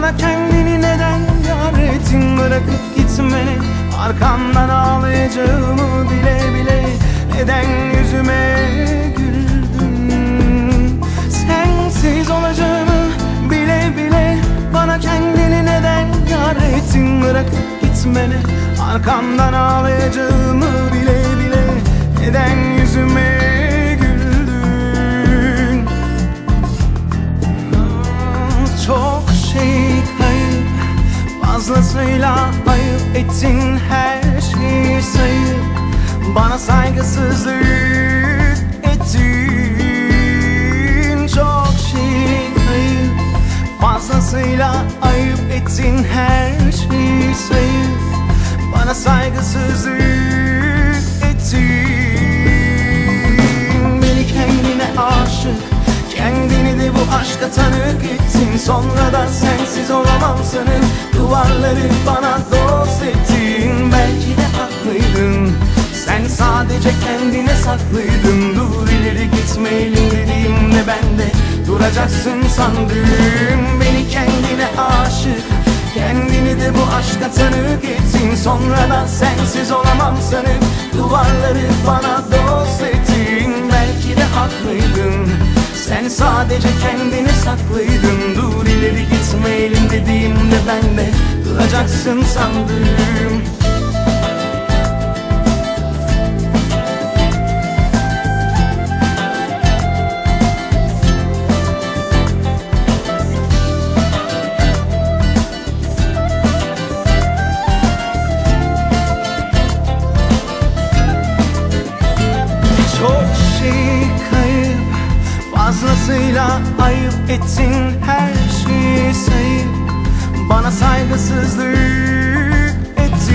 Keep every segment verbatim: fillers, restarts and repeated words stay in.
Bana kendini neden yar ettin, bırakıp gitmeni, arkamdan ağlayacağımı bile bile neden yüzüme güldün? Sensiz olacağımı bile bile bana kendini neden yar ettin, bırakıp gitmeni, arkamdan ağlayacağımı bile bile neden yüzüme güldün? Çok şey kayıp, fazlasıyla ayıp ettin, her şeyi sayıp bana saygısızlık ettin. Çok şey kayıp, fazlasıyla ayıp ettin, her şeyi sayıp bana saygısızlık ettin. Beni kendine aşık, kendini de bu aşka tanık ettin. Sonradan sensiz olamam sanıp duvarları bana dost ettin. Belki de haklıydın, sen sadece kendine saklıydın. Dur ileri gitmeyelim dediğimde ben de duracaksın sandım. Beni kendine aşık, kendini de bu aşka tanık ettin. Sonradan sensiz olamam sanıp duvarları bana dost ettin. Belki de haklıydın, sen sadece kendini saklıydın. Dur ileri gitmeyelim dediğimde ben de duracaksın sandım. Fazlasıyla ayıp ettin, her şeyi sayıp bana saygısızlık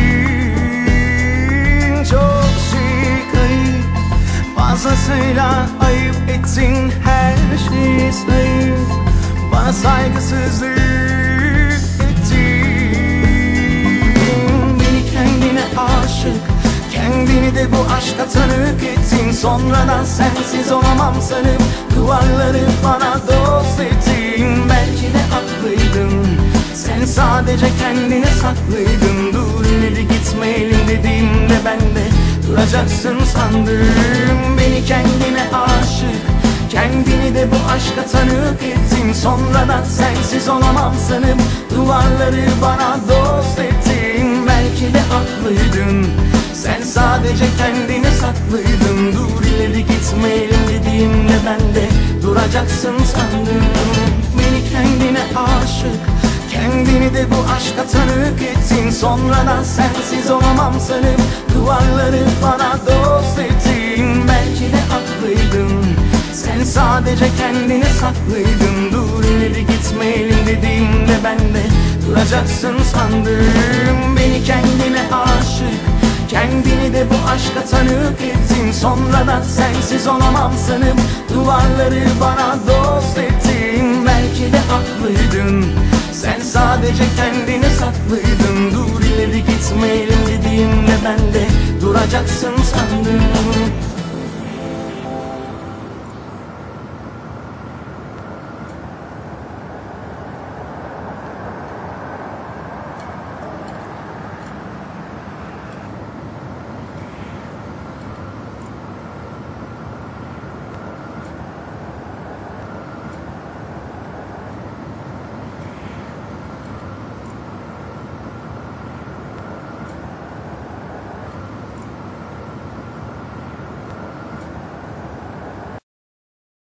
ettin. Çok şey kayıp, fazlasıyla ayıp ettin, her şeyi sayıp bana saygısızlık ettin. Beni kendine aşık, kendini de bu aşka tanık ettin. Sonradan sensiz olamam sanıp duvarları bana dost ettin. Belki de haklıydın, sen sadece kendine saklıydın. Dur ileri gitmeyelim dediğimde ben de duracaksın sandım. Beni kendine aşık, kendini de bu aşka tanık ettin. Sonradan sensiz olamam sanıp duvarları bana dost ettin. Belki de haklıydın, sen sadece kendini saklıydın. Dur ileri gitmeyelim dediğimde ben de duracaksın sandım. Beni kendine aşık, kendini de bu aşka tanık ettin. Sonradan sensiz olamam sanıp duvarları bana dost ettin. Belki de haklıydın, sen sadece kendini saklıydın. Dur ileri gitmeyelim dediğimde ben de duracaksın sandım. Beni kendine aşık, kendini de bu aşka tanık ettin. Sonradan sensiz olamam sanıp duvarları bana dost ettin. Belki de haklıydın, sen sadece kendini saklıydın. Dur ileri gitmeyelim dediğimde ben de duracaksın sandım.